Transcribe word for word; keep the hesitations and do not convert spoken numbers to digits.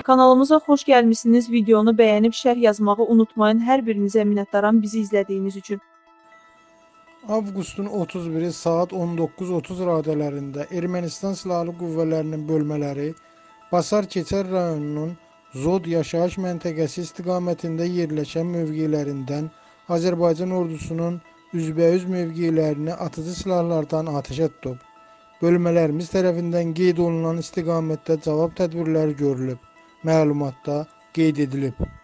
Kanalımıza xoş gəlmişsiniz. Videonu bəyənib şərh yazmağı unutmayın. Hər birinizə minnətdaram bizi izlədiyiniz üçün. Avqustun otuz biri saat on doqquz otuz radələrində Ermənistan Silahlı Qüvvələrinin bölmələri Basar Keçər rayonunun Zod yaşayış məntəqəsi istiqamətində yerləşən mövqelərindən Azərbaycan ordusunun üzbəyüz mövqelərini atıcı silahlardan atəşə tutub. Bölmələrimiz tərəfindən qeyd olunan istiqamətdə cavab tədbirləri görülüb. Məlumatda qeyd edilib.